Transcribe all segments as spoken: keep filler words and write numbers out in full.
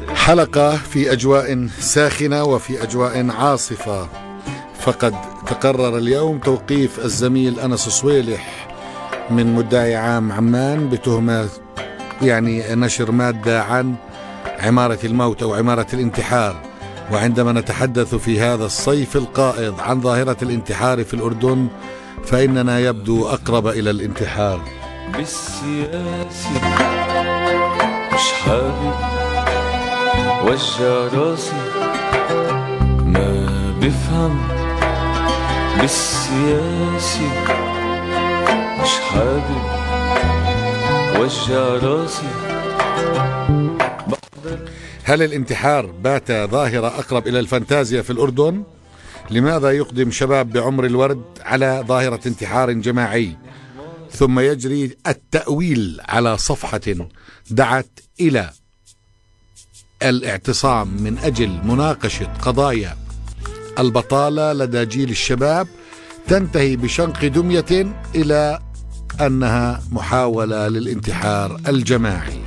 حلقة في أجواء ساخنة وفي أجواء عاصفة، فقد تقرر اليوم توقيف الزميل أنس صويلح من مدعي عام عمان بتهمة يعني نشر مادة عن عمارة الموت أو عمارة الانتحار. وعندما نتحدث في هذا الصيف القائض عن ظاهرة الانتحار في الأردن فإننا يبدو أقرب إلى الانتحار. بالسياسي مش حابب وجع راسي، ما بفهم بالسياسي مش حابب وجع راسي. هل الانتحار بات ظاهرة أقرب إلى الفانتازيا في الأردن؟ لماذا يقدم شباب بعمر الورد على ظاهرة انتحار جماعي ثم يجري التأويل على صفحة دعت إلى الاعتصام من أجل مناقشة قضايا البطالة لدى جيل الشباب تنتهي بشنق دمية إلى أنها محاولة للانتحار الجماعي؟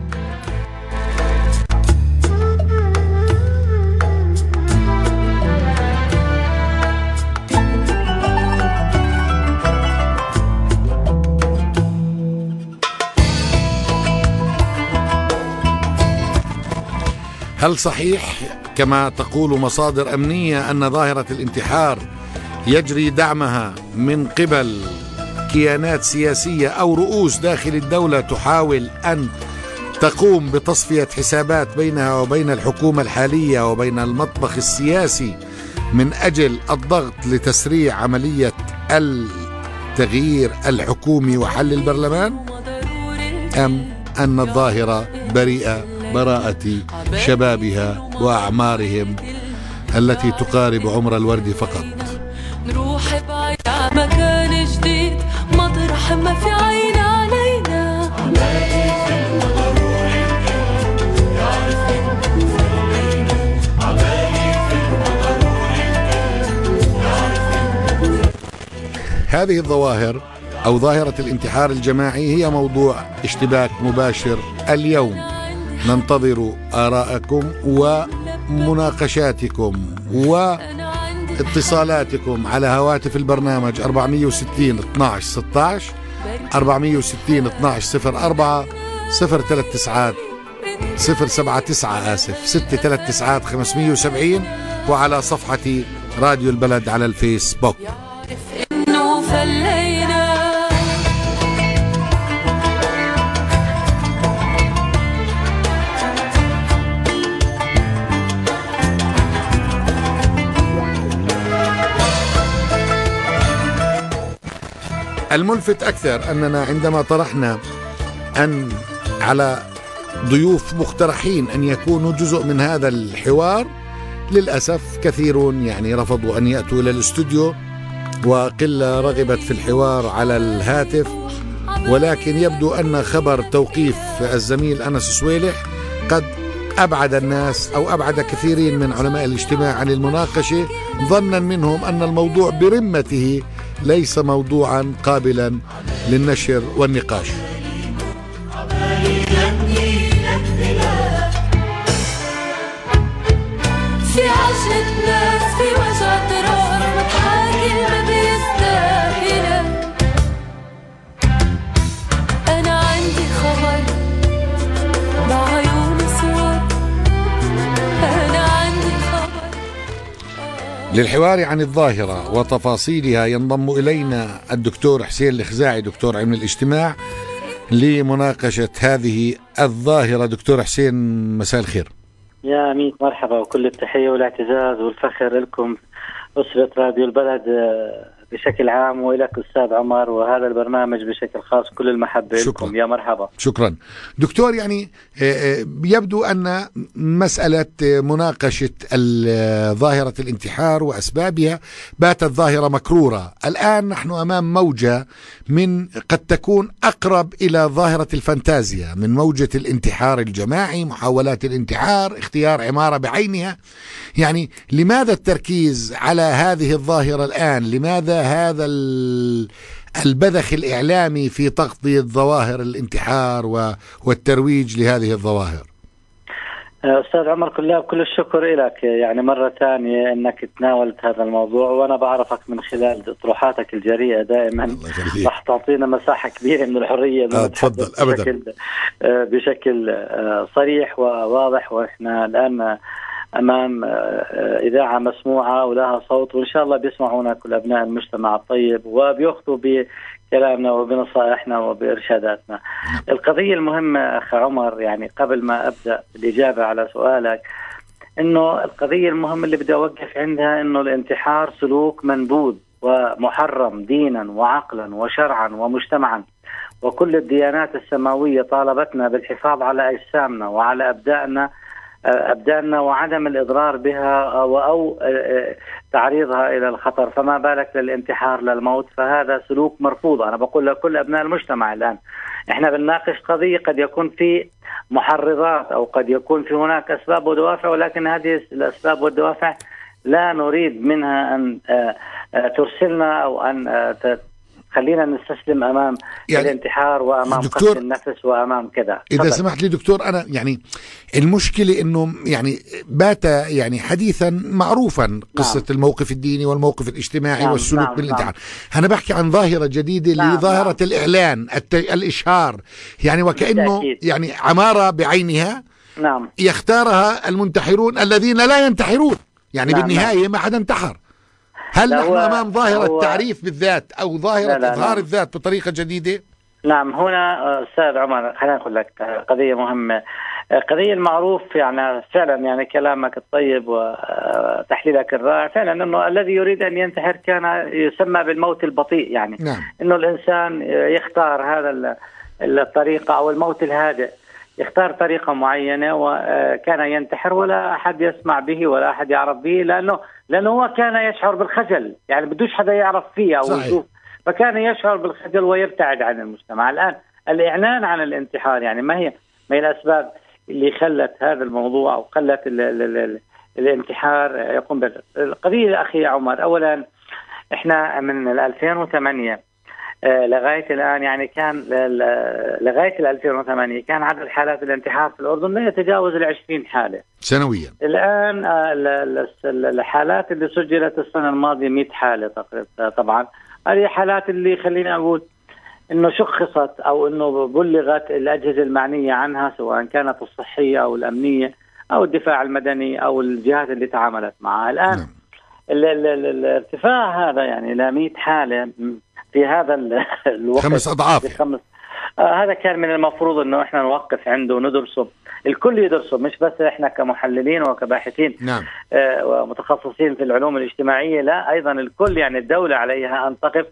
هل صحيح كما تقول مصادر أمنية أن ظاهرة الانتحار يجري دعمها من قبل كيانات سياسية أو رؤوس داخل الدولة تحاول أن تقوم بتصفية حسابات بينها وبين الحكومة الحالية وبين المطبخ السياسي من أجل الضغط لتسريع عملية التغيير الحكومي وحل البرلمان؟ أم أن الظاهرة بريئة براءة شبابها وأعمارهم التي تقارب عمر الورد فقط؟ نروح بعيد مكان جديد مطرح ما في عين علينا. هذه الظواهر أو ظاهرة الانتحار الجماعي هي موضوع اشتباك مباشر اليوم. ننتظر آراءكم ومناقشاتكم واتصالاتكم على هواتف البرنامج أربعمية وستين اثناشر ستاشر أربعمية وستين اثناشر صفر أربعة صفر ثلاث تسعات صفر سبعة تسعة آسف ستة ثلاث تسعات خمسمية وسبعين وعلى صفحة راديو البلد على الفيسبوك. الملفت أكثر أننا عندما طرحنا أن على ضيوف مقترحين أن يكونوا جزء من هذا الحوار، للأسف كثيرون يعني رفضوا أن يأتوا إلى الاستوديو وقلة رغبت في الحوار على الهاتف. ولكن يبدو أن خبر توقيف الزميل أنس صويلح قد أبعد الناس أو أبعد كثيرين من علماء الاجتماع عن المناقشة، ظنا منهم أن الموضوع برمته ليس موضوعا قابلا للنشر والنقاش. في عشرة ناس في وجع راس متحاكي ما بيستاهلها. أنا عندي خبر بعيون صور، أنا عندي خبر. للحوار عن الظاهرة وتفاصيلها ينضم إلينا الدكتور حسين الخزاعي دكتور علم الاجتماع لمناقشة هذه الظاهرة. دكتور حسين مساء الخير. يا أمين مرحبا، وكل التحية والاعتزاز والفخر لكم أسرة راديو البلد بشكل عام، وإليك أستاذ عمر وهذا البرنامج بشكل خاص كل المحبة لكم. يا مرحبا. شكرا دكتور. يعني يبدو أن مسألة مناقشة ظاهرة الانتحار وأسبابها باتت ظاهرة مكرورة. الآن نحن أمام موجة من قد تكون أقرب إلى ظاهرة الفانتازيا من موجة الانتحار الجماعي، محاولات الانتحار، اختيار عمارة بعينها. يعني لماذا التركيز على هذه الظاهرة الآن؟ لماذا هذا البذخ الإعلامي في تغطية ظواهر الانتحار والترويج لهذه الظواهر؟ أستاذ عمر كلاب، كل الشكر لك يعني مرة ثانية أنك تناولت هذا الموضوع، وأنا بعرفك من خلال اطروحاتك الجريئة دائما راح تعطينا مساحة كبيرة من الحرية. آه تفضل أبدا. بشكل, بشكل صريح وواضح، وإحنا الآن أمام إذاعة مسموعة ولها صوت، وإن شاء الله بيسمعونا كل أبناء المجتمع الطيب وبيأخذوا بكلامنا وبنصائحنا وبإرشاداتنا. القضية المهمة أخ عمر، يعني قبل ما أبدأ الإجابة على سؤالك، إنه القضية المهمة اللي بدي أوقف عندها إنه الانتحار سلوك منبوذ ومحرم دينا وعقلا وشرعا ومجتمعا، وكل الديانات السماوية طالبتنا بالحفاظ على أجسامنا وعلى أبداننا أبداننا وعدم الإضرار بها أو تعريضها إلى الخطر، فما بالك للانتحار للموت؟ فهذا سلوك مرفوض. أنا بقول لكل أبناء المجتمع الآن إحنا بنناقش قضية قد يكون في محرضات أو قد يكون في هناك أسباب ودوافع، ولكن هذه الأسباب والدوافع لا نريد منها أن ترسلنا أو أن خلينا نستسلم أمام يعني الانتحار وأمام قتل النفس وأمام كذا. إذا فضل. سمحت لي دكتور، أنا يعني المشكلة إنه يعني بات يعني حديثا معروفا قصة نعم. الموقف الديني والموقف الاجتماعي نعم. والسلوك نعم. بالانتحار. نعم. أنا بحكي عن ظاهرة جديدة اللي نعم. ظاهرة نعم. الإعلان الت... الإشهار، يعني وكأنه يعني عمارة بعينها نعم. يختارها المنتحرون الذين لا ينتحرون، يعني نعم. بالنهاية نعم. ما حدا انتحر. هل نحن أمام ظاهرة التعريف بالذات أو ظاهرة لا لا إظهار لا. الذات بطريقة جديدة؟ نعم. هنا أستاذ عمر خلينا نقول لك قضية مهمة، قضية المعروف يعني فعلا يعني كلامك الطيب وتحليلك الرائع فعلا أنه الذي يريد أن ينتحر كان يسمى بالموت البطيء، يعني نعم. أنه الإنسان يختار هذا الطريقة أو الموت الهادئ، يختار طريقة معينة وكان ينتحر ولا أحد يسمع به ولا أحد يعرف به، لأنه لأنه هو كان يشعر بالخجل، يعني بدوش حدا يعرف فيه أو يشوف، فكان يشعر بالخجل ويبتعد عن المجتمع. الآن الإعلان عن الانتحار يعني ما هي ما هي الأسباب اللي خلت هذا الموضوع أو خلت ال ال ال الانتحار يقوم بالقضية. أخي عمر، أولا إحنا من ألفين وثمانية لغاية الآن يعني كان لغاية ألفين وثمانية كان عدد حالات الانتحار في الأردن لا يتجاوز العشرين حالة سنويا. الآن الحالات اللي سجلت السنة الماضية مئة حالة تقريبا. طبعا هذه حالات اللي خلينا أقول إنه شخصت أو إنه بلغت الأجهزة المعنية عنها، سواء كانت الصحية أو الأمنية أو الدفاع المدني أو الجهات اللي تعاملت معها. الآن نعم. ال ال ال الارتفاع هذا يعني إلى مئة حالة في هذا الوقت، خمس أضعاف. خمس آه هذا كان من المفروض إنه إحنا نوقف عنده وندرسه، الكل يدرسه، مش بس إحنا كمحللين وكباحثين نعم. آه ومتخصصين في العلوم الاجتماعية، لا أيضا الكل، يعني الدولة عليها أن تقف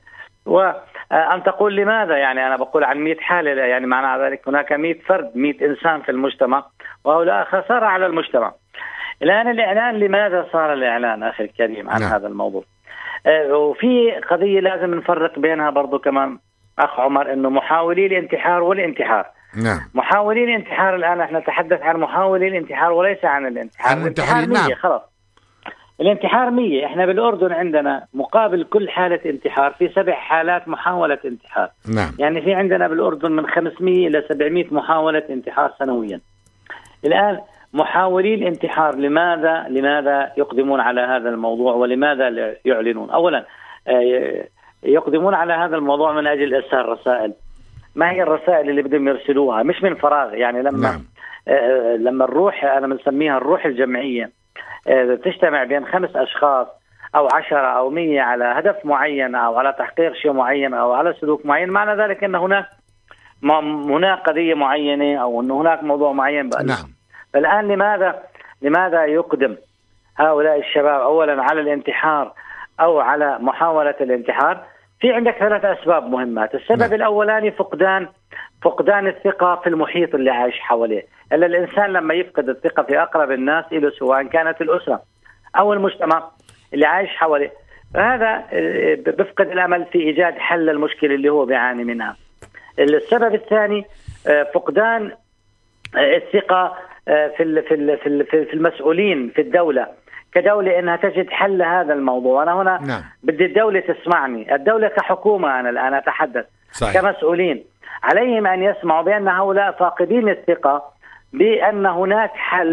وأن تقول لماذا. يعني أنا بقول عن مئة حالة، يعني معنى ذلك هناك مئة فرد، مئة إنسان في المجتمع، وهؤلاء خسارة على المجتمع. الآن الإعلان، لماذا صار الإعلان أخي الكريم عن نعم. هذا الموضوع؟ آه وفي قضية لازم نفرق بينها برضو كمان أخ عمر، إنه محاولي الانتحار والانتحار. نعم. محاولي الانتحار الآن احنا نتحدث عن محاولي الانتحار وليس عن الانتحار. الانتحار مية نعم. خلاص الانتحار مية. احنا بالأردن عندنا مقابل كل حالة انتحار في سبع حالات محاولة انتحار. نعم. يعني في عندنا بالأردن من خمسمية إلى سبعمية محاولة انتحار سنويا. الآن محاولي الانتحار لماذا لماذا يقدمون على هذا الموضوع ولماذا يعلنون؟ أولا يقدمون على هذا الموضوع من أجل إرسال رسائل. ما هي الرسائل اللي بدهم يرسلوها؟ مش من فراغ، يعني لما نعم. آه لما الروح، أنا بنسميها الروح الجمعية، آه تجتمع بين خمس أشخاص أو عشرة أو مية على هدف معين أو على تحقيق شيء معين أو على سلوك معين، معنى ذلك أن هناك هناك قضية معينة أو أن هناك موضوع معين بقى. نعم. فالآن لماذا لماذا يقدم هؤلاء الشباب أولا على الانتحار أو على محاولة الانتحار؟ في عندك ثلاث أسباب مهمات. السبب نعم. الأولاني فقدان فقدان الثقة في المحيط اللي عايش حواليه. إلا الإنسان لما يفقد الثقة في أقرب الناس إله، سواء كانت الأسرة أو المجتمع اللي عايش حواليه، هذا بفقد الأمل في إيجاد حل المشكلة اللي هو بيعاني منها. السبب الثاني فقدان الثقة في في في المسؤولين في الدولة كدولة إنها تجد حل هذا الموضوع. أنا هنا نعم. بدي الدولة تسمعني، الدولة كحكومة، أنا الآن أتحدث صحيح. كمسؤولين، عليهم أن يسمعوا بأن هؤلاء فاقدين الثقة بأن هناك حل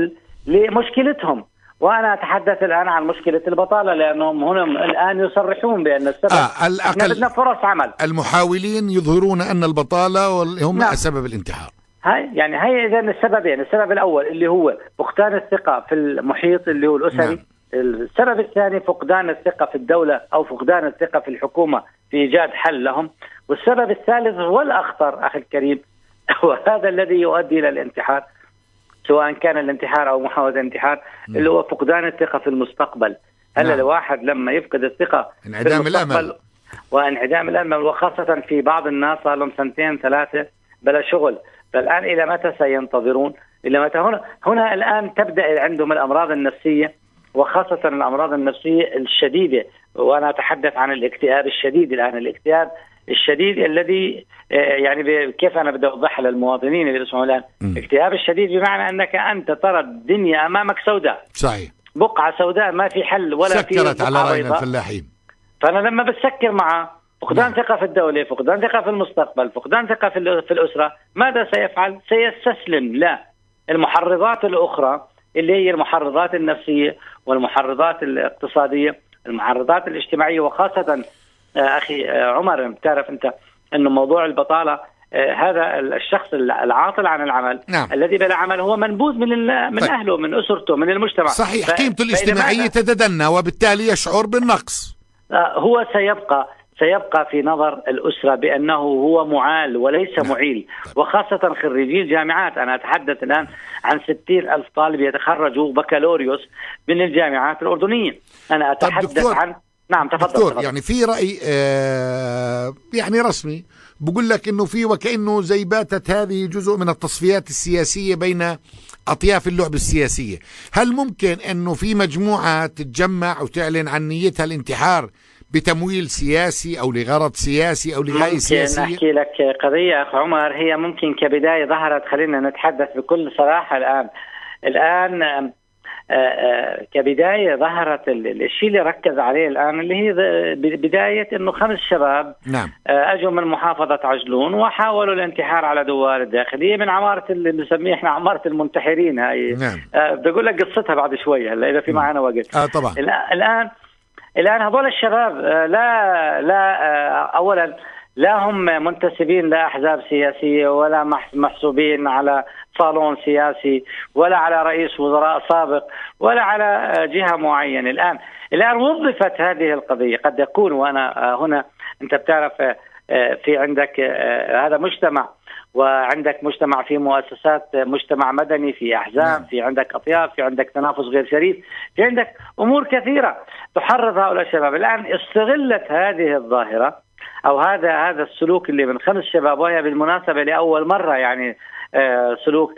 لمشكلتهم. وأنا أتحدث الآن عن مشكلة البطالة، لأنهم هم الآن يصرحون بأن السبب آه احنا بدنا فرص عمل. المحاولين يظهرون أن البطالة هم نعم. سبب الانتحار. هاي يعني هي إذا السببين، السبب الأول اللي هو فقدان الثقة في المحيط اللي هو الأسري. نعم. السبب الثاني فقدان الثقة في الدولة أو فقدان الثقة في الحكومة في إيجاد حل لهم. والسبب الثالث والأخطر أخي الكريم وهذا الذي يؤدي إلى الانتحار، سواء كان الانتحار أو محاولة الانتحار، م. اللي هو فقدان الثقة في المستقبل. هلا نعم. الواحد لما يفقد الثقة انعدام الأمل وانعدام الأمل، وخاصة في بعض الناس صار لهم سنتين ثلاثة بلا شغل، فالآن إلى متى سينتظرون؟ إلى متى؟ هنا هنا الآن تبدأ عندهم الأمراض النفسية، وخاصة الأمراض النفسية الشديدة. وأنا أتحدث عن الاكتئاب الشديد الآن، الاكتئاب الشديد الذي يعني كيف أنا بدي أوضحها للمواطنين اللي بيسمعوا الآن. الاكتئاب الشديد بمعنى أنك أنت ترى الدنيا أمامك سوداء، صحيح، بقعة سوداء ما في حل ولا في سكرت على رأينا الفلاحين. فأنا لما بسكر معه فقدان ثقة في الدولة، فقدان ثقة في المستقبل، فقدان ثقة في في الأسرة، ماذا سيفعل؟ سيستسلم لا المحرضات الأخرى اللي هي المحرضات النفسية والمحرضات الاقتصادية، المحرضات الاجتماعية. وخاصة أخي عمر، بتعرف أنت أنه موضوع البطالة هذا الشخص العاطل عن العمل، نعم. الذي بلا عمل هو منبوذ من من طيب. أهله، من أسرته، من المجتمع. صحيح. ف... قيمته الاجتماعية تتدنى وبالتالي يشعر بالنقص. هو سيبقى سيبقى في نظر الأسرة بأنه هو معال وليس نعم. معيل. وخاصة خريجي الجامعات، أنا أتحدث الآن عن ستين ألف طالب يتخرجوا بكالوريوس من الجامعات الأردنية. أنا أتحدث عن نعم تفضل. دكتور تفضل. يعني في رأي آه يعني رسمي بقول لك إنه في وكأنه زي باتت هذه جزء من التصفيات السياسية بين أطياف اللعبة السياسية. هل ممكن إنه في مجموعة تتجمع وتعلن عن نيتها الانتحار بتمويل سياسي أو لغرض سياسي أو لغاية سياسية؟ ممكن أحكي لك قضية أخ عمر، هي ممكن كبداية ظهرت، خلينا نتحدث بكل صراحة الآن الآن كبداية ظهرت الشيء اللي ركز عليه الآن اللي هي بداية إنه خمس شباب نعم. أجوا من محافظة عجلون وحاولوا الانتحار على دوار الداخلية من عمارة اللي نسميه إحنا عمارة المنتحرين. هاي نعم. بدي أقول لك قصتها بعد شوي هلا إذا في معنا وقت. آه طبعا. الآن الآن هذول الشباب لا لا أولا لا هم منتسبين لأحزاب سياسية ولا محسوبين على صالون سياسي ولا على رئيس وزراء سابق ولا على جهة معينة. الآن الآن وظفت هذه القضية. قد يكون، وأنا هنا أنت بتعرف في عندك هذا مجتمع، وعندك مجتمع في مؤسسات مجتمع مدني، في أحزاب، في عندك أطياف، في عندك تنافس غير شريف، في عندك أمور كثيرة تحرض هؤلاء الشباب. الآن استغلت هذه الظاهرة أو هذا هذا السلوك اللي من خمس شباب، وهي بالمناسبة لأول مرة يعني سلوك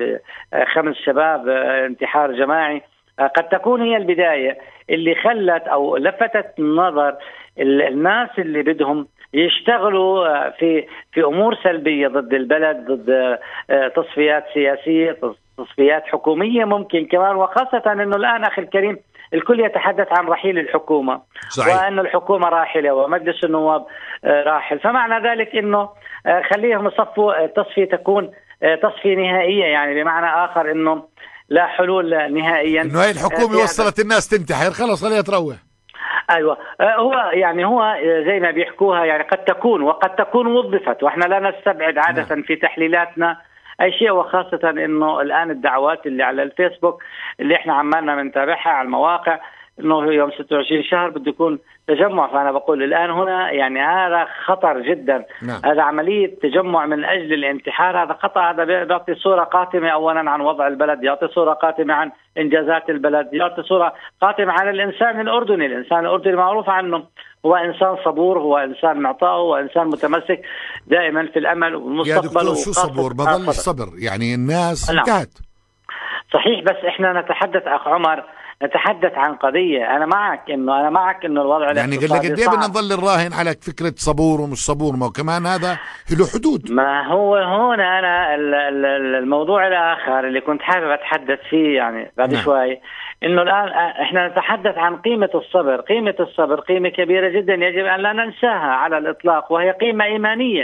خمس شباب انتحار جماعي، قد تكون هي البداية اللي خلت أو لفتت نظر الناس اللي بدهم يشتغلوا في في أمور سلبية ضد البلد، ضد تصفيات سياسية، تصفيات حكومية ممكن كمان. وخاصة أنه الآن أخي الكريم الكل يتحدث عن رحيل الحكومة، صحيح. وأن الحكومة راحلة ومجلس النواب راحل، فمعنى ذلك أنه خليهم يصفوا تصفية تكون تصفية نهائية، يعني بمعنى آخر أنه لا حلول نهائيا، أنه هاي الحكومة وصلت الناس تنتحر خلاص خليها تروح. أيوة، هو يعني هو زي ما بيحكوها يعني قد تكون وقد تكون وظفت، وإحنا لا نستبعد عادة م. في تحليلاتنا أي شيء. وخاصة إنه الآن الدعوات اللي على الفيسبوك اللي إحنا عمالنا بنتابعها على المواقع إنه يوم ستة وعشرين شهر بده يكون تجمع، فأنا بقول الآن هنا يعني هذا خطر جدا. نعم. هذا عملية تجمع من أجل الانتحار، هذا خطأ. هذا بيعطي صورة قاتمة أولا عن وضع البلد، يعطي صورة قاتمة عن إنجازات البلد، يعطي صورة قاتمة عن الإنسان الأردني. الإنسان الأردني معروف عنه هو إنسان صبور، هو إنسان معطاء، هو إنسان متمسك دائما في الأمل والمستقبل. يا دكتور شو صبور؟ بظل الصبر يعني الناس انتهت. صحيح، بس إحنا نتحدث أخ عمر نتحدث عن قضية. أنا معك إنه أنا معك إنه الوضع يعني قال لك قد ايه بدنا نظل الراهن على فكرة صبور ومش صبور؟ ما كمان هذا له حدود. ما هو هنا أنا الموضوع الآخر اللي كنت حابب أتحدث فيه يعني بعد نعم. شوي، إنه الآن إحنا نتحدث عن قيمة الصبر. قيمة الصبر قيمة كبيرة جدا يجب أن لا ننساها على الإطلاق، وهي قيمة إيمانية.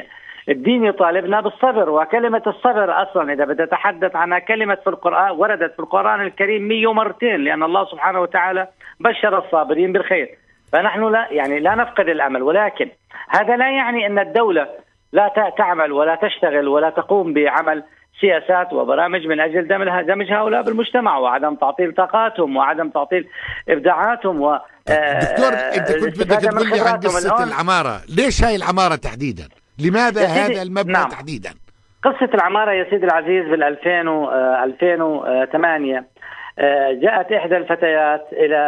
الدين يطالبنا بالصبر، وكلمة الصبر أصلا إذا بتتحدث عنها كلمة في القرآن وردت في القرآن الكريم مية مرتين، لأن الله سبحانه وتعالى بشر الصابرين بالخير. فنحن لا يعني لا نفقد الأمل، ولكن هذا لا يعني أن الدولة لا تعمل ولا تشتغل ولا تقوم بعمل سياسات وبرامج من أجل دمج هؤلاء بالمجتمع وعدم تعطيل طاقاتهم وعدم تعطيل إبداعاتهم. و دكتور أنت كنت بدك تقول لي عن قصة العمارة، ليش هاي العمارة تحديدا؟ لماذا هذا المبنى نعم. تحديدا؟ قصة العمارة يا سيدي العزيز بال ألفين وثمانية جاءت إحدى الفتيات إلى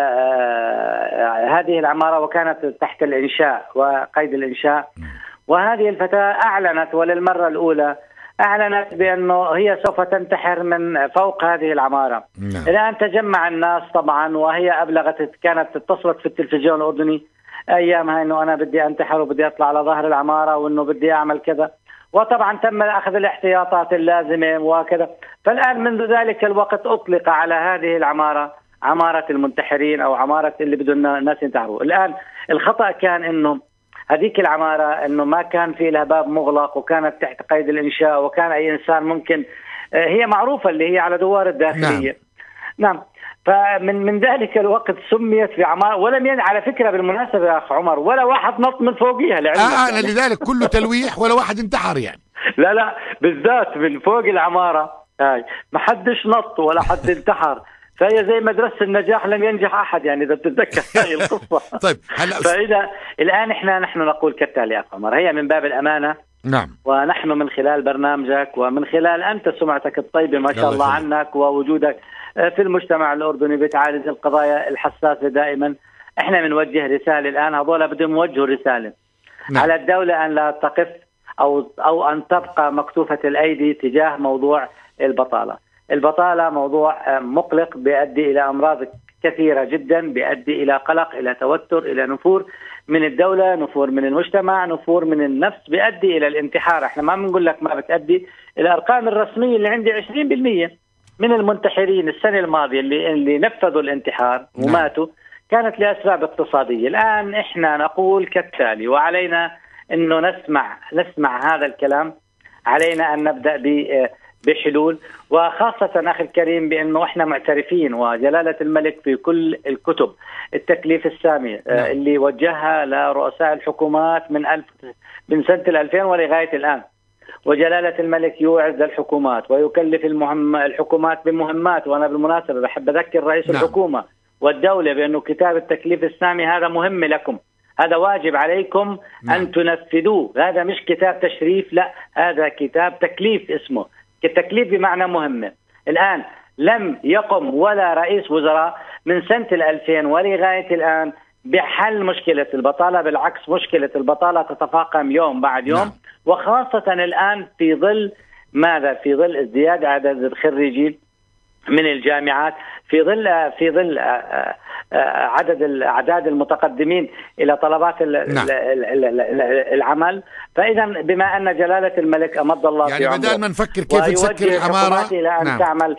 هذه العمارة وكانت تحت الإنشاء وقيد الإنشاء، وهذه الفتاة أعلنت وللمرة الأولى أعلنت بأنه هي سوف تنتحر من فوق هذه العمارة. نعم. الآن تجمع الناس طبعا، وهي أبلغت كانت اتصلت في التلفزيون الأردني أيامها أنه أنا بدي أنتحر وبدي أطلع على ظهر العمارة وأنه بدي أعمل كذا، وطبعا تم أخذ الاحتياطات اللازمة وكذا. فالآن منذ ذلك الوقت أطلق على هذه العمارة عمارة المنتحرين أو عمارة اللي بدون الناس ينتحروا. الآن الخطأ كان أنه هذيك العمارة أنه ما كان في لها باب مغلق وكانت تحت قيد الإنشاء، وكان أي إنسان ممكن، هي معروفة اللي هي على دوار الداخلية. نعم, نعم. فمن من ذلك الوقت سميت في عمارة، ولم ين على فكرة بالمناسبة يا أخ عمر ولا واحد نط من فوقيها لعلمك. آه يعني. لذلك كله تلويح ولا واحد انتحر يعني. لا لا بالذات من فوق العمارة هاي ما حدش نط ولا حد انتحر، فهي زي مدرسة النجاح لم ينجح أحد يعني إذا بتتذكر هذه القصة. طيب هلا فإذا الآن إحنا نحن نقول كالتالي يا أخ عمر، هي من باب الأمانة. نعم. ونحن من خلال برنامجك ومن خلال أنت سمعتك الطيبة ما شاء الله عنك ووجودك في المجتمع الأردني بتعالج القضايا الحساسة دائما، احنا بنوجه رسالة الآن، هذول بدهم يوجهوا رسالة. نعم. على الدولة أن لا تقف أو أو أن تبقى مكتوفة الأيدي تجاه موضوع البطالة. البطالة موضوع مقلق بيؤدي إلى أمراض كثيرة جدا، بيؤدي إلى قلق، إلى توتر، إلى نفور من الدولة، نفور من المجتمع، نفور من النفس، بيؤدي إلى الانتحار. احنا ما بنقول لك ما بتؤدي. الأرقام الرسمية اللي عندي عشرين بالمئة من المنتحرين السنة الماضية اللي اللي نفذوا الانتحار وماتوا كانت لأسباب اقتصادية. الآن احنا نقول كالتالي، وعلينا انه نسمع نسمع هذا الكلام، علينا ان نبدأ بحلول، وخاصة أخي الكريم بأنه احنا معترفين وجلالة الملك في كل الكتب التكليف السامي اللي وجهها لرؤساء الحكومات من ألف من سنة الألفين ولغاية الآن، وجلالة الملك يوعد الحكومات ويكلف المهم الحكومات بمهمات. وأنا بالمناسبة بحب أذكر رئيس نعم. الحكومة والدولة بأنه كتاب التكليف السامي هذا مهم لكم، هذا واجب عليكم نعم. أن تنفذوه. هذا مش كتاب تشريف، لا هذا كتاب تكليف، اسمه كتكليف بمعنى مهمة. الآن لم يقم ولا رئيس وزراء من سنة الألفين ولغاية الآن بحل مشكلة البطالة، بالعكس مشكلة البطالة تتفاقم يوم بعد يوم نعم. وخاصة الآن في ظل ماذا؟ في ظل ازدياد عدد الخريجين من الجامعات، في ظل في ظل عدد الأعداد المتقدمين إلى طلبات نعم. العمل. فإذا بما أن جلالة الملك أمض الله يعني في عمره بدل ما نفكر كيف نسكر العمارة إلى أن نعم. تعمل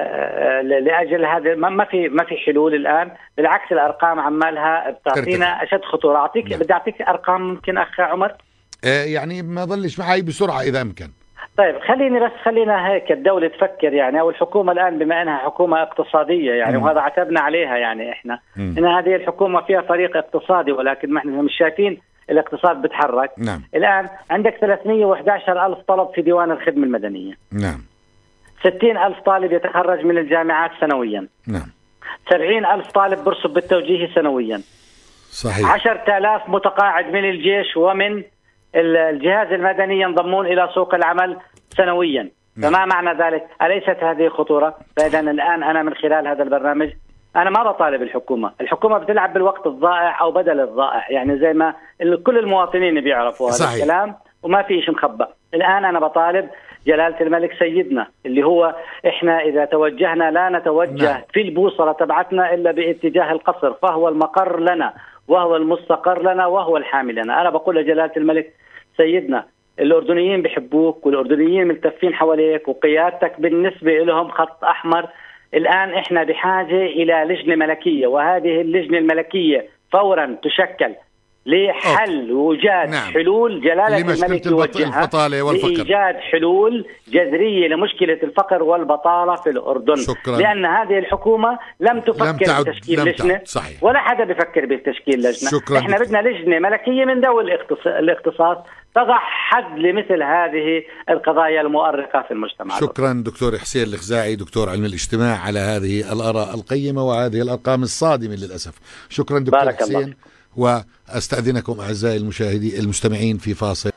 لأجل هذا، ما في ما في حلول الآن، بالعكس الأرقام عمالها بتعطينا أشد خطورة. أعطيك نعم. بدي أعطيك أرقام ممكن أخ عمر آه يعني ما ظلش معي بسرعة إذا أمكن. طيب خليني بس خلينا هيك الدولة تفكر يعني، أو الحكومة الآن بما أنها حكومة اقتصادية يعني م. وهذا عتبنا عليها يعني إحنا م. إن هذه الحكومة فيها فريق اقتصادي، ولكن ما إحنا مش شايفين الاقتصاد بتحرك. نعم. الآن عندك ثلاثمئة وإحدى عشر ألف طلب في ديوان الخدمة المدنية. نعم. ستين ألف طالب يتخرج من الجامعات سنويا. نعم. سبعين ألف طالب برسب بالتوجيه سنويا. صحيح. عشرة آلاف متقاعد من الجيش ومن الجهاز المدني ينضمون إلى سوق العمل سنويا. نعم. فما معنى ذلك؟ أليست هذه خطورة؟ فإذا الآن أنا من خلال هذا البرنامج أنا ما بطالب الحكومة، الحكومة بتلعب بالوقت الضائع أو بدل الضائع، يعني زي ما كل المواطنين بيعرفوا هذا الكلام وما في شيء مخبأ. الآن أنا بطالب جلالة الملك سيدنا اللي هو إحنا إذا توجهنا لا نتوجه نعم. في البوصلة تبعتنا إلا باتجاه القصر، فهو المقر لنا وهو المستقر لنا وهو الحامي لنا. أنا بقول لجلالة الملك سيدنا الأردنيين بيحبوك والأردنيين ملتفين حواليك وقيادتك بالنسبة لهم خط أحمر. الآن إحنا بحاجة إلى لجنة ملكية، وهذه اللجنة الملكية فورا تشكل لحل وإيجاد نعم. حلول جلالة الملك يوجهها لإيجاد حلول جذرية لمشكلة الفقر والبطالة في الأردن. شكرا. لأن هذه الحكومة لم تفكر لم بتشكيل لم لجنة، صحيح. ولا حدا بفكر بتشكيل لجنة. شكرا. إحنا بدنا لجنة ملكية من ذوي الاختصاص تضع حد لمثل هذه القضايا المؤرقة في المجتمع. شكرا دكتور حسين الخزاعي دكتور علم الاجتماع على هذه الآراء القيمة وهذه الأرقام الصادمة للأسف. شكرا دكتور بارك حسين الله. وأستأذنكم أعزائي المشاهدين المستمعين في فاصل.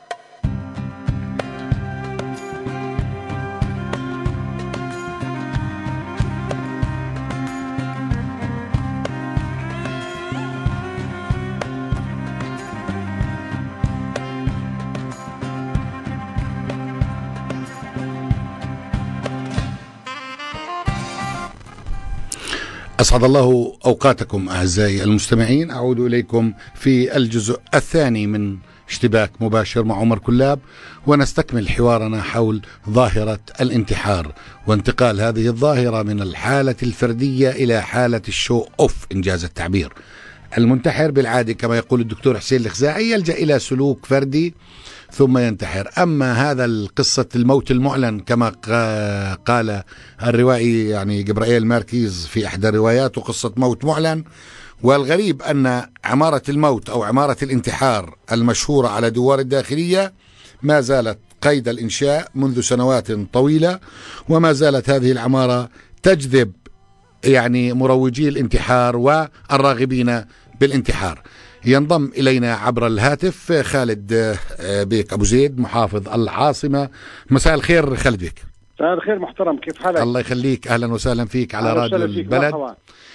أسعد الله أوقاتكم أعزائي المستمعين. أعود إليكم في الجزء الثاني من اشتباك مباشر مع عمر كلاب، ونستكمل حوارنا حول ظاهرة الانتحار وانتقال هذه الظاهرة من الحالة الفردية إلى حالة الشو أوف إنجاز التعبير. المنتحر بالعادة كما يقول الدكتور حسين الخزاعي يلجأ إلى سلوك فردي ثم ينتحر. أما هذا القصة الموت المعلن كما قال الروائي يعني جبرائيل ماركيز في إحدى رواياته قصة موت معلن، والغريب أن عمارة الموت أو عمارة الانتحار المشهورة على دوار الداخلية ما زالت قيد الإنشاء منذ سنوات طويلة، وما زالت هذه العمارة تجذب يعني مروجي الانتحار والراغبين بالانتحار. ينضم إلينا عبر الهاتف خالد بيك أبو زيد محافظ العاصمة. مساء الخير خالد بيك. مساء الخير محترم، كيف حالك؟ الله يخليك، أهلا وسهلا فيك على راديو البلد.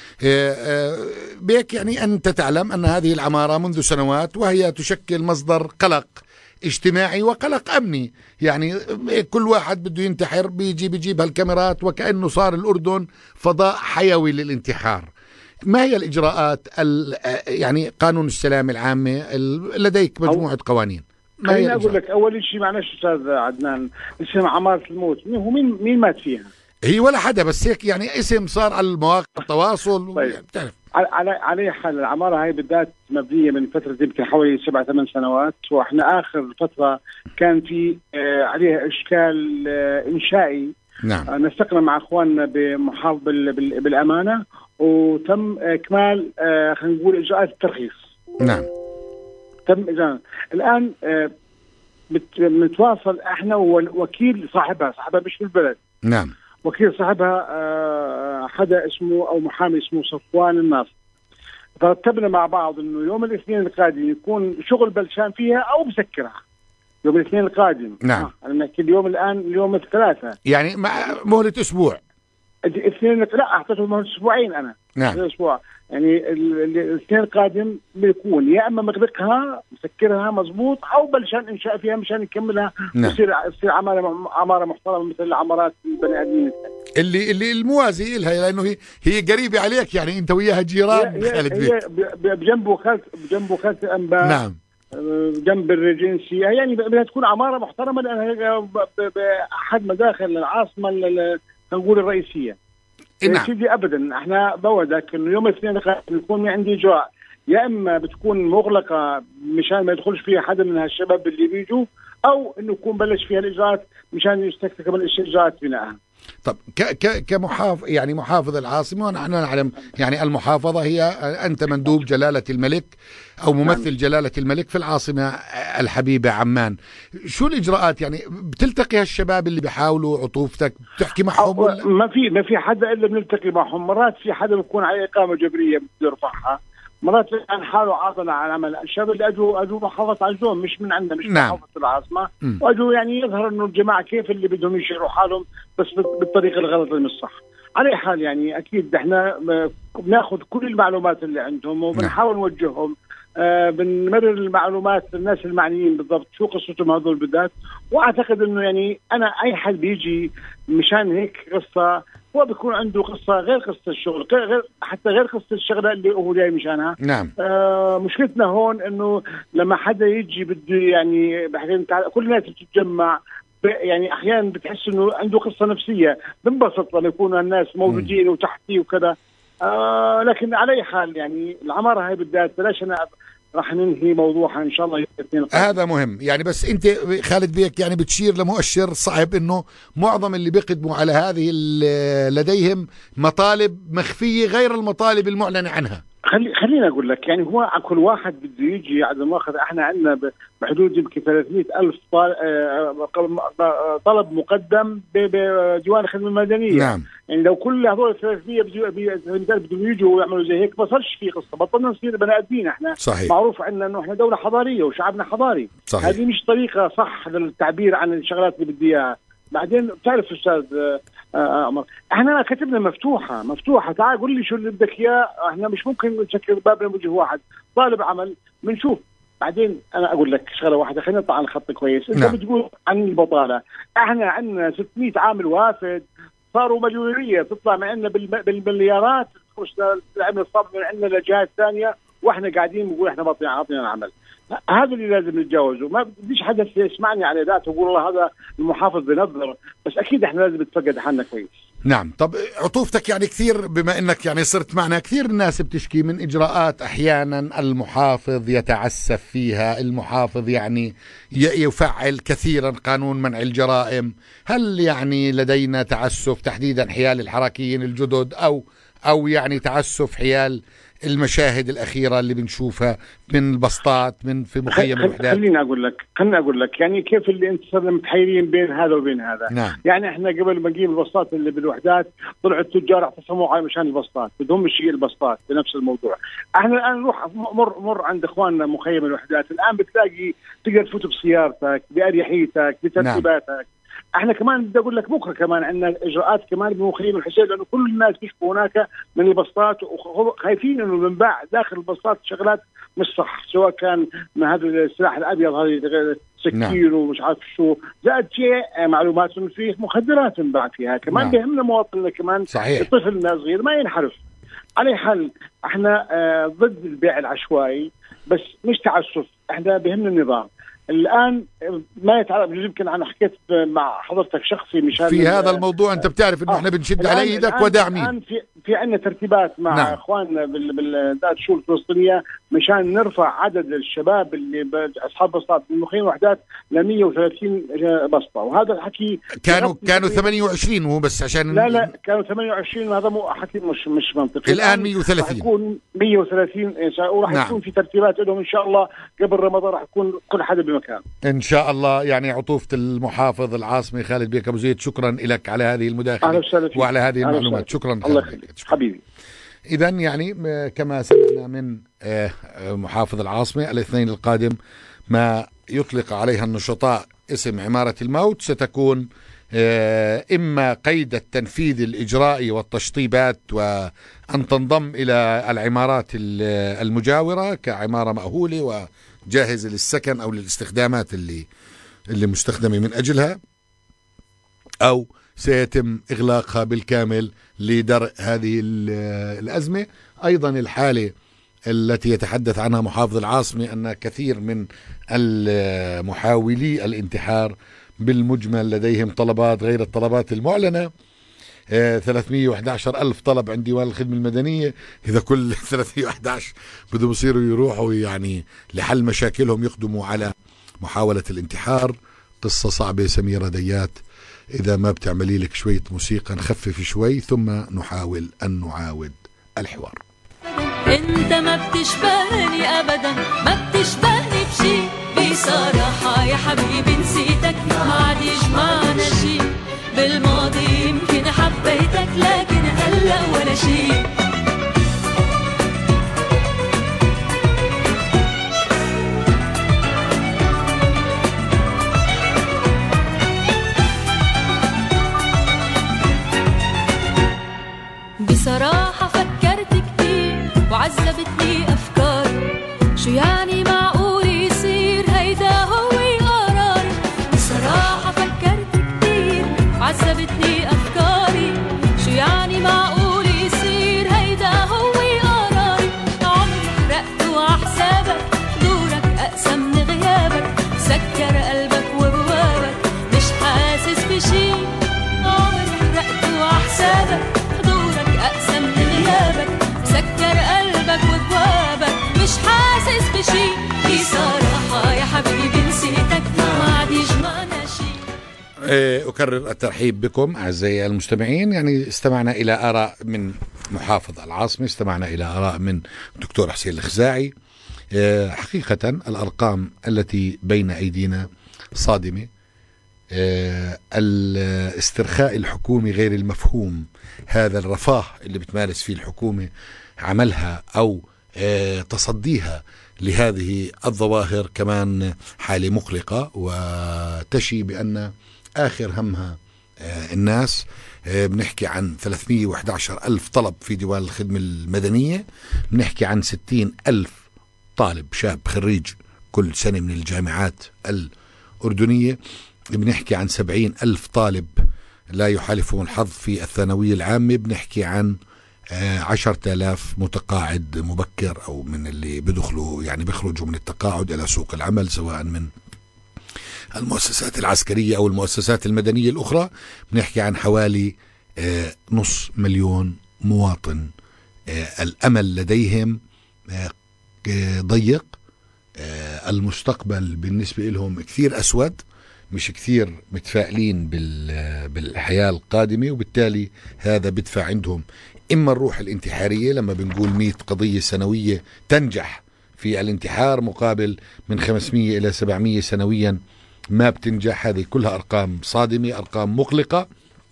بيك يعني أنت تعلم أن هذه العمارة منذ سنوات وهي تشكل مصدر قلق اجتماعي وقلق أمني، يعني كل واحد بده ينتحر بيجي بيجيب هالكاميرات وكأنه صار الأردن فضاء حيوي للانتحار. ما هي الإجراءات يعني قانون السلامة العامة لديك مجموعة قوانين؟ خليني أقول لك أول شيء معلش أستاذ عدنان، اسم عمارة الموت هو مين مين مات فيها؟ هي ولا حدا، بس هيك يعني اسم صار على مواقع التواصل. طيب. بتعرف على على حال العمارة هاي بالذات مبنية من فترة يمكن حوالي سبع ثمان سنوات، واحنا آخر فترة كان في آه عليها إشكال آه إنشائي. نعم. آه نسقنا مع إخواننا بمحافظ بالأمانة وتم إكمال آه خلينا نقول إجراءات الترخيص. نعم. تم إجراء الآن آه بنتواصل احنا ووكيل صاحبها، صاحبها مش في البلد. نعم. وكيل صاحبها آه حدا اسمه او محامي اسمه صفوان الناصر. فرتبنا مع بعض انه يوم الاثنين القادم يكون شغل بلشان فيها او بسكرها يوم الاثنين القادم. نعم. انا نحكي اليوم الان اليوم الثلاثاء، يعني مع مهلة اسبوع. الاثنين لا اعطيته مهلة اسبوعين انا. نعم. اسبوع يعني الاثنين القادم بيكون يا اما مغلقها مسكرها مضبوط او بلشان انشاء فيها مشان يكملها. نعم. يصير يصير عماره عماره محترمه مثل العمارات البني ادمين اللي اللي الموازي لها، لانه هي هي قريبه عليك، يعني انت وياها جيران. خالد بيك بجنبه خالد بجنبه خالد الانباء. نعم. جنب الريجنسي، يعني بدها تكون عماره محترمه لانها باحد مداخل العاصمه نقول الرئيسيه. نعم. سيدي ابدا احنا بودك انه يوم الاثنين يكون عندي اجراء، يا اما بتكون مغلقه مشان ما يدخلش فيها حدا من هالشباب اللي بيجوا، او انه يكون بلش فيها الاجراءات مشان يستكمل الاجراءات بناءها. طب ك ك كمحافظ يعني محافظ العاصمه، ونحن نعلم يعني المحافظه هي انت مندوب جلاله الملك او ممثل نعم. جلاله الملك في العاصمه الحبيبه عمان. شو الاجراءات يعني بتلتقي هالشباب اللي بيحاولوا عطوفتك بتحكي معهم ولا؟ ما في ما في حدا الا بنلتقي معهم. مرات في حدا بيكون عليه اقامه جبريه بده يرفعها، مرات عن حاله عاطل عن عمل. الشباب اللي اجوا اجوا محافظه عجلون مش من عندنا، مش نعم. محافظه العاصمه، واجوا يعني يظهر انه الجماعه كيف اللي بدهم يشيروا حالهم بس بالطريقه الغلط اللي مش صح. على حال يعني اكيد احنا بناخذ كل المعلومات اللي عندهم وبنحاول نوجههم. آه بنمرر المعلومات للناس المعنيين بالضبط شو قصتهم هذول بالذات. واعتقد انه يعني انا اي حد بيجي مشان هيك قصه هو بيكون عنده قصه غير قصه الشغل، غير حتى غير قصه الشغله اللي هو جاي مشانها. نعم. آه مشكلتنا هون انه لما حدا يجي بده يعني كل الناس بتتجمع، يعني احيانا بتحس انه عنده قصه نفسيه، بنبسط لما يكونوا الناس موجودين م. وتحتي وكذا. آه لكن على اي حال يعني العماره هاي بالذات بلاش انا راح ننهي موضوعها ان شاء الله. هذا مهم يعني. بس انت خالد بيك يعني بتشير لمؤشر صعب، انه معظم اللي بيقدموا على هذه لديهم مطالب مخفية غير المطالب المعلنة عنها. خلي خليني اقول لك يعني هو كل واحد بده يجي على المؤاخذة. احنا عندنا بحدود يمكن ثلاثمئة ألف طلب مقدم بديوان الخدمة المدنية. نعم. يعني لو كل هذول ثلاثمئة بدهم يجوا ويعملوا زي هيك ما صارش في قصة، بطلنا نصير بني ادمين. احنا صحيح. معروف عندنا انه احنا دولة حضارية وشعبنا حضاري. صحيح. هذه مش طريقة صح للتعبير عن الشغلات اللي بدي اياها. بعدين بتعرف استاذ عمر احنا كتبنا مفتوحه مفتوحه تعال قول لي شو اللي بدك اياه. احنا مش ممكن نسكر بابنا بوجه واحد. طالب عمل بنشوف. بعدين انا اقول لك شغله واحده، خلينا نطلع على الخط كويس. انت نعم. بتقول عن البطاله، احنا عندنا ستمئة عامل وافد صاروا مليونيه تطلع معنا بالمليارات الفلوس العمل الصعب من عندنا للجهات الثانيه، واحنا قاعدين بنقول احنا باطلين عاطينا العمل. هذا اللي لازم نتجاوزه. ما بديش حدا يسمعني على ذاته ويقول والله هذا المحافظ بنظر، بس اكيد احنا لازم نتفقد حالنا كويس. نعم. طب عطوفتك يعني كثير بما انك يعني صرت معنا، كثير الناس بتشكي من اجراءات احيانا المحافظ يتعسف فيها، المحافظ يعني يفعل كثيرا قانون منع الجرائم. هل يعني لدينا تعسف تحديدا حيال الحركيين الجدد او او يعني تعسف حيال المشاهد الأخيرة اللي بنشوفها من البسطات من في مخيم الوحدات؟ خليني أقول لك خليني أقول لك يعني كيف اللي أنت صرنا متحيرين بين هذا وبين هذا. نعم. يعني إحنا قبل ما نجيب البسطات اللي بالوحدات طلعوا التجار اعتصموا على مشان البسطات، بدهم يشيل البسطات بنفس الموضوع. إحنا الآن نروح مر مر عند إخواننا مخيم الوحدات، الآن بتلاقي تقدر تفوت بسيارتك بأريحيتك بترتيباتك. نعم. احنا كمان بدي اقول لك بكره كمان عندنا اجراءات كمان بمخيم الحسين، لانه كل الناس بيشكوا هناك من البسطات وخايفين انه بنباع داخل البسطات شغلات مش صح، سواء كان من هذا السلاح الابيض هذه سكين. نعم. ومش عارف شو، زائد شيء معلومات انه فيه مخدرات بنباع فيها كمان. نعم. بيهمنا مواطننا كمان. صحيح. الطفل الصغير ما ينحرف. على حال احنا آه ضد البيع العشوائي، بس مش تعسف، احنا بيهمنا النظام. الآن ما يتعرف، يمكن أنا حكيت مع حضرتك شخصي مشان في هذا الموضوع. أنت بتعرف إنه إحنا بنشد على إيدك وداعمين. الآن في في عندنا ترتيبات مع نعم. إخواننا بالذات الشؤون الفلسطينية مشان نرفع عدد الشباب اللي أصحاب بسطات من مخيم الوحدات ل مئة وثلاثين بسطة، وهذا الحكي كانوا كانوا ثمانية وعشرين هو بس عشان لا لا كانوا ثمانية وعشرين، وهذا مو حكي مش مش منطقي. الآن مئة وثلاثين راح يكون مئة وثلاثين وراح نعم. يكون في ترتيبات لهم إن شاء الله قبل رمضان، راح يكون كل حدا بمكان إن شاء الله. يعني عطوفة المحافظ العاصمي خالد بيك أبو زيد، شكرا لك على هذه المداخلة وعلى هذه المعلومات. شكرا الله يخليك حبيبي. إذا يعني كما سمعنا من محافظ العاصمة، الاثنين القادم ما يطلق عليها النشطاء اسم عمارة الموت ستكون إما قيد التنفيذ الإجرائي والتشطيبات وأن تنضم إلى العمارات المجاورة كعمارة مأهولة وجاهزة للسكن أو للاستخدامات اللي اللي مستخدمة من أجلها، أو سيتم إغلاقها بالكامل لدرء هذه الأزمة. أيضا الحالة التي يتحدث عنها محافظ العاصمة أن كثير من المحاولي الانتحار بالمجمل لديهم طلبات غير الطلبات المعلنة. ثلاثمئة وأحد عشر ألف طلب عند ديوان الخدمة المدنية. إذا كل ثلاثمئة وأحد عشر بدهم يصيروا يروحوا يعني لحل مشاكلهم يقدموا على محاولة الانتحار، قصة صعبة. سميرة ديات، إذا ما بتعملي لك شوية موسيقى نخفف شوي ثم نحاول أن نعاود الحوار. انت ما بتشبهني أبدا، ما بتشبهني بشي، بصراحة يا حبيبي نسيتك، ما عاد يجمعنا شي، بالماضي يمكن حبيتك لكن هلا ولا شي. بصراحة فكرت كتير وعذبتني أفكاري، شو يعني معقول يصير هيدا هو قراري. بصراحة فكرت كتير وعذبتني أفكاري، شو يعني معقول يصير هيدا هو قراري. عمري فرقت وعحسابك، دورك أقسى من غيابك، سكر قلبك وبوابك، مش حاسس بشي. عمري فرقت وعحسابك، أقسم من غيابك، سكر قلبك وبوابك، مش حاسس بشي. أكرر الترحيب بكم أعزائي المستمعين. يعني استمعنا إلى آراء من محافظ العاصمة، استمعنا إلى آراء من الدكتور حسين الخزاعي. حقيقة الأرقام التي بين أيدينا صادمة. الاسترخاء الحكومي غير المفهوم، هذا الرفاه اللي بتمارس فيه الحكومة عملها أو تصديها لهذه الظواهر كمان حالة مقلقة، وتشي بأن آخر همها الناس. بنحكي عن ثلاثمئة وأحد عشر ألف طلب في ديوان الخدمة المدنية، بنحكي عن ستين ألف طالب شاب خريج كل سنة من الجامعات الأردنية، بنحكي عن سبعين ألف طالب لا يحالفهم الحظ في الثانوية العامة، بنحكي عن عشرة آلاف متقاعد مبكر أو من اللي بدخلوا يعني بيخرجوا من التقاعد إلى سوق العمل سواء من المؤسسات العسكرية أو المؤسسات المدنية الأخرى. بنحكي عن حوالي نص مليون مواطن الأمل لديهم ضيق، المستقبل بالنسبة لهم كثير أسود، مش كثير متفائلين بالحياة القادمة، وبالتالي هذا بدفع عندهم إما الروح الانتحارية، لما بنقول مئة قضية سنوية تنجح في الانتحار مقابل من خمسمئة إلى سبعمئة سنويا ما بتنجح. هذه كلها أرقام صادمة، أرقام مقلقة.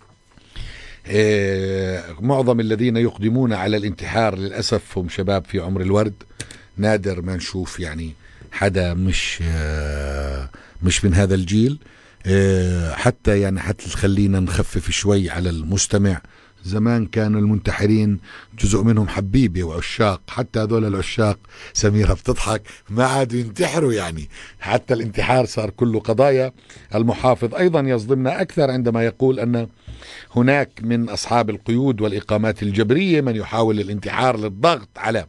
إيه معظم الذين يقدمون على الانتحار للأسف هم شباب في عمر الورد، نادر ما نشوف يعني حدا مش آه مش من هذا الجيل. آه حتى يعني حتى خلينا نخفف شوي على المستمع، زمان كانوا المنتحرين جزء منهم حبيبي وعشاق، حتى هذول العشاق سميرة بتضحك ما عادوا ينتحروا، يعني حتى الانتحار صار كله قضايا. المحافظ أيضا يصدمنا أكثر عندما يقول أن هناك من أصحاب القيود والإقامات الجبرية من يحاول الانتحار للضغط على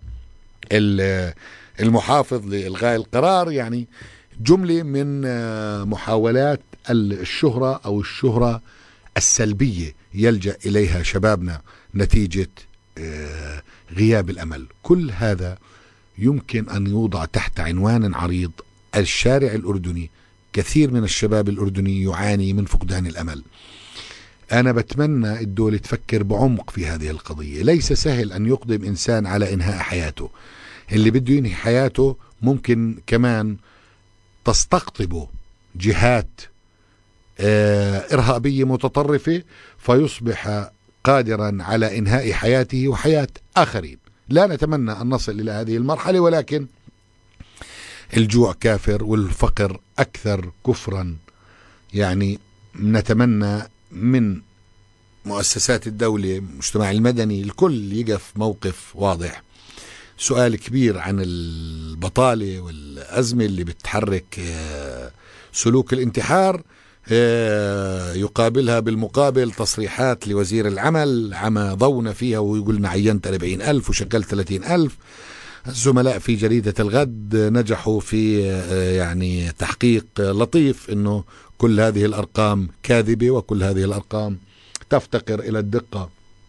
المحافظ لإلغاء القرار. يعني جملة من محاولات الشهرة أو الشهرة السلبية يلجأ إليها شبابنا نتيجة غياب الأمل. كل هذا يمكن أن يوضع تحت عنوان عريض: الشارع الأردني، كثير من الشباب الأردني يعاني من فقدان الأمل. أنا بتمنى الدولة تفكر بعمق في هذه القضية. ليس سهل أن يقدم إنسان على إنهاء حياته، اللي بده ينهي حياته ممكن كمان تستقطبه جهات إرهابية متطرفة فيصبح قادرا على إنهاء حياته وحياة آخرين. لا نتمنى أن نصل إلى هذه المرحلة، ولكن الجوع كافر والفقر أكثر كفرا. يعني نتمنى من مؤسسات الدولة، المجتمع المدني، الكل يقف موقف واضح. سؤال كبير عن البطالة والأزمة اللي بتحرك سلوك الانتحار، يقابلها بالمقابل تصريحات لوزير العمل عما ضونا فيها ويقولنا عينت أربعين ألف وشكلت ثلاثين ألف. الزملاء في جريدة الغد نجحوا في يعني تحقيق لطيف انه كل هذه الارقام كاذبة وكل هذه الارقام تفتقر الى الدقة.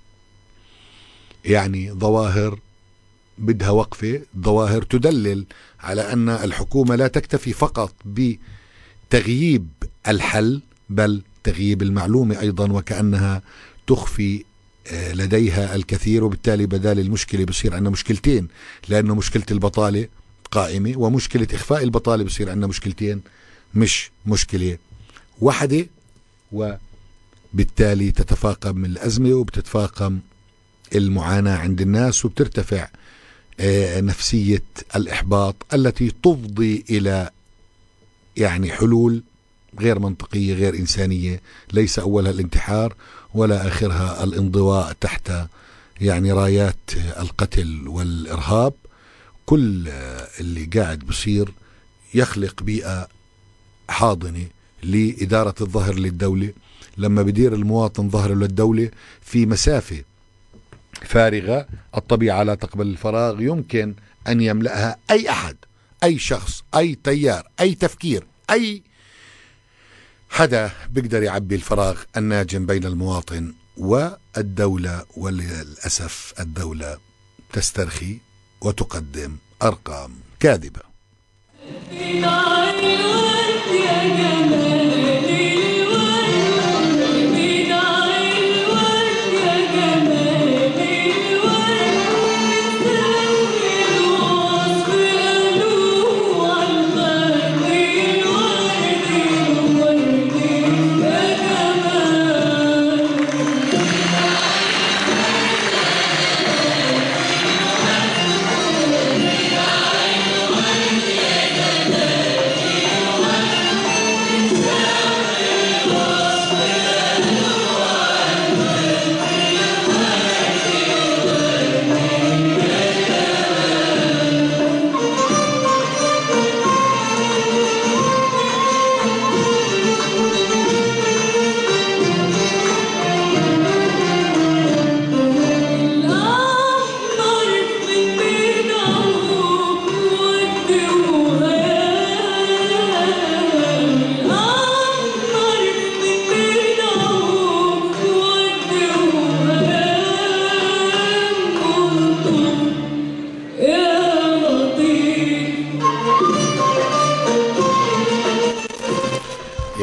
يعني ظواهر بدها وقفة، ظواهر تدلل على ان الحكومة لا تكتفي فقط بتغييب الحل بل تغييب المعلومة ايضا، وكأنها تخفي لديها الكثير، وبالتالي بدال المشكلة بصير عندنا مشكلتين، لأنه مشكلة البطالة قائمة ومشكلة إخفاء البطالة بصير عندنا مشكلتين مش مشكلة واحدة، وبالتالي تتفاقم الأزمة وبتتفاقم المعاناة عند الناس وبترتفع نفسية الإحباط التي تفضي إلى يعني حلول غير منطقية غير إنسانية، ليس أولها الانتحار ولا آخرها الانضواء تحت يعني رايات القتل والإرهاب. كل اللي قاعد بصير يخلق بيئة حاضنة لإدارة الظهر للدولة. لما بدير المواطن ظهره للدولة في مسافة فارغة، الطبيعة لا تقبل الفراغ، يمكن أن يملأها أي أحد، أي شخص، أي تيار، أي تفكير، أي حدا بيقدر يعبي الفراغ الناجم بين المواطن والدولة. وللأسف الدولة تسترخي وتقدم أرقام كاذبة. يا جمالي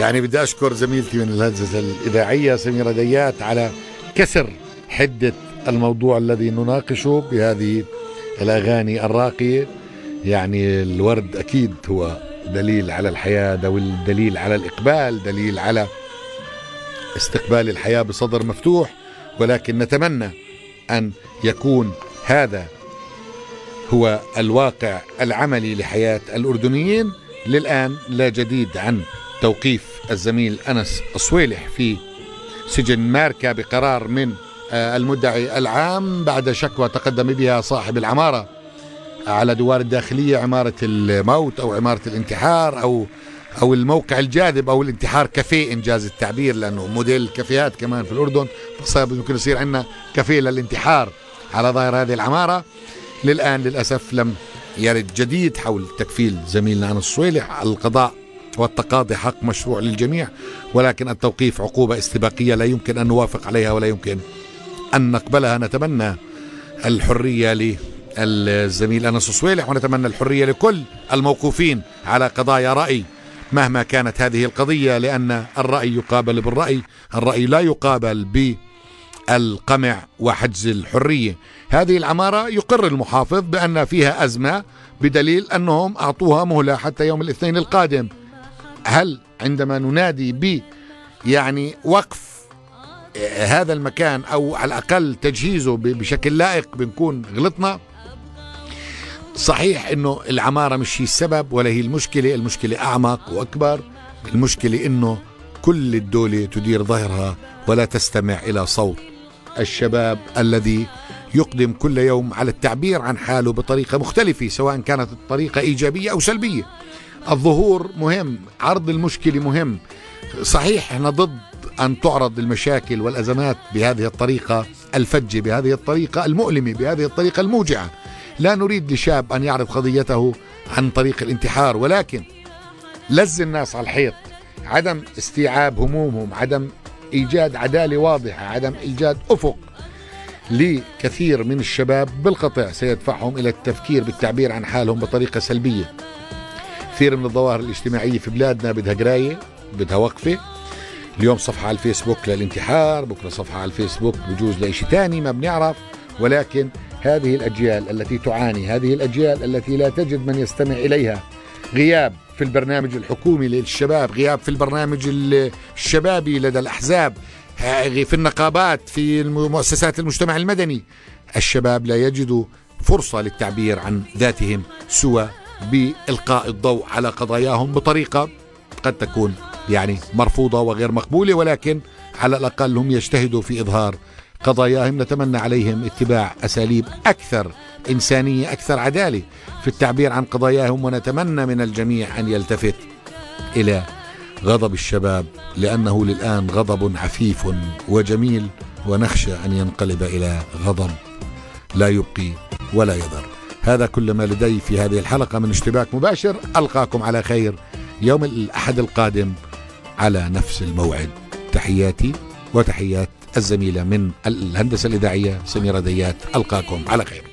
يعني بدي أشكر زميلتي من الهندسة الإذاعية سميرة ديات على كسر حدة الموضوع الذي نناقشه بهذه الأغاني الراقية. يعني الورد أكيد هو دليل على الحياة، دليل على الإقبال، دليل على استقبال الحياة بصدر مفتوح، ولكن نتمنى أن يكون هذا هو الواقع العملي لحياة الأردنيين. للآن لا جديد عن توقيف الزميل أنس الصويلح في سجن ماركا بقرار من المدعي العام بعد شكوى تقدم بها صاحب العمارة على دوار الداخلية، عمارة الموت أو عمارة الانتحار أو أو الموقع الجاذب أو الانتحار كافيه إنجاز التعبير، لأنه موديل كافيهات كمان في الأردن، فصار ممكن يصير عندنا كافيه للانتحار على ظاهر هذه العمارة. للآن للأسف لم يرد جديد حول تكفيل زميلنا أنس الصويلح. القضاء والتقاضي حق مشروع للجميع، ولكن التوقيف عقوبة استباقية لا يمكن أن نوافق عليها ولا يمكن أن نقبلها. نتمنى الحرية للزميل أنس الصويلح، ونتمنى الحرية لكل الموقوفين على قضايا رأي مهما كانت هذه القضية، لأن الرأي يقابل بالرأي، الرأي لا يقابل بالقمع وحجز الحرية. هذه العمارة يقر المحافظ بأن فيها أزمة بدليل أنهم أعطوها مهلة حتى يوم الاثنين القادم. هل عندما ننادي ب يعني وقف هذا المكان أو على الأقل تجهيزه بشكل لائق بنكون غلطنا؟ صحيح أنه العمارة مش هي السبب ولا هي المشكلة، المشكلة أعمق وأكبر. المشكلة أنه كل الدولة تدير ظهرها ولا تستمع إلى صوت الشباب الذي يقدم كل يوم على التعبير عن حاله بطريقة مختلفة، سواء كانت الطريقة إيجابية أو سلبية. الظهور مهم، عرض المشكلة مهم. صحيح احنا ضد أن تعرض المشاكل والأزمات بهذه الطريقة الفجة، بهذه الطريقة المؤلمة، بهذه الطريقة الموجعة. لا نريد لشاب أن يعرض قضيته عن طريق الانتحار، ولكن لز الناس على الحيط، عدم استيعاب همومهم، عدم إيجاد عدالة واضحة، عدم إيجاد أفق لكثير من الشباب بالقطع سيدفعهم إلى التفكير بالتعبير عن حالهم بطريقة سلبية. كثير من الظواهر الاجتماعية في بلادنا بدها قراية، بدها وقفة. اليوم صفحة على الفيسبوك للانتحار، بكرة صفحة على الفيسبوك بجوز لإشي تاني ما بنعرف. ولكن هذه الأجيال التي تعاني، هذه الأجيال التي لا تجد من يستمع إليها، غياب في البرنامج الحكومي للشباب، غياب في البرنامج الشبابي لدى الأحزاب، في النقابات، في مؤسسات المجتمع المدني، الشباب لا يجدوا فرصة للتعبير عن ذاتهم سوى بإلقاء الضوء على قضاياهم بطريقة قد تكون يعني مرفوضة وغير مقبولة، ولكن على الأقل هم يجتهدوا في إظهار قضاياهم. نتمنى عليهم اتباع أساليب أكثر إنسانية، أكثر عدالة في التعبير عن قضاياهم، ونتمنى من الجميع أن يلتفت إلى غضب الشباب، لأنه للآن غضب عفيف وجميل، ونخشى أن ينقلب إلى غضب لا يبقي ولا يضر. هذا كل ما لدي في هذه الحلقة من اشتباك مباشر. ألقاكم على خير يوم الأحد القادم على نفس الموعد. تحياتي وتحيات الزميلة من الهندسة الإذاعية سميرة ديات. ألقاكم على خير.